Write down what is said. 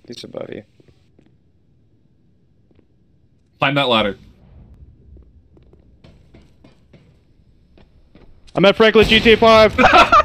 He's above you. Climb that ladder. I'm at Franklin GTA 5.